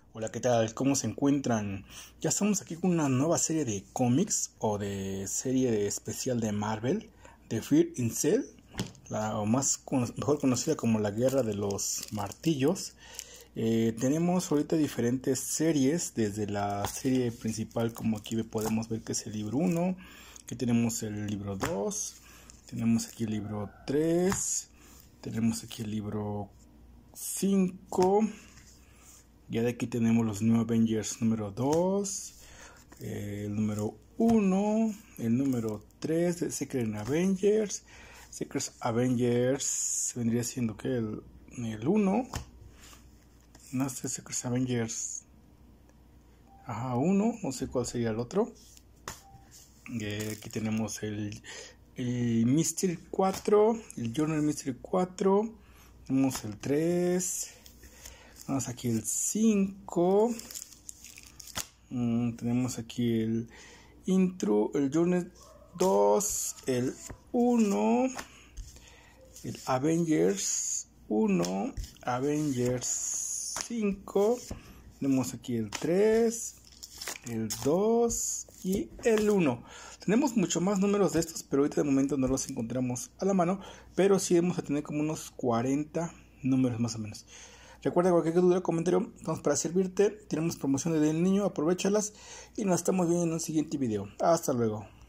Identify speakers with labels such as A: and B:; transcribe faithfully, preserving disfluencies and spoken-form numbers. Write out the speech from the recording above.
A: Hola, ¿qué tal? ¿Cómo se encuentran? Ya estamos aquí con una nueva serie de cómics o de serie de especial de Marvel, de Fear Itself, la o más con, mejor conocida como la Guerra de los Martillos. Eh, tenemos ahorita diferentes series, desde la serie principal, como aquí podemos ver que es el libro uno, que tenemos el libro dos, tenemos aquí el libro tres, tenemos aquí el libro cinco. Ya de aquí tenemos los New Avengers número dos, eh, el número uno, el número tres de Secret Avengers. Secret Avengers vendría siendo que el, el uno. No sé, Secret Avengers. Ajá, uno. No sé cuál sería el otro. Eh, aquí tenemos el, el Mystery cuatro, el Journal Mystery cuatro. Tenemos el tres. Tenemos aquí el cinco. Mm, tenemos aquí el Intro, el Journey dos, el uno, el Avengers uno, Avengers cinco. Tenemos aquí el tres, el dos y el uno. Tenemos mucho más números de estos, pero ahorita de momento no los encontramos a la mano, pero sí vamos a tener como unos cuarenta números más o menos. Recuerda, cualquier duda o comentario, estamos para servirte. Tenemos promociones del niño, aprovechalas y nos estamos viendo en un siguiente video. Hasta luego.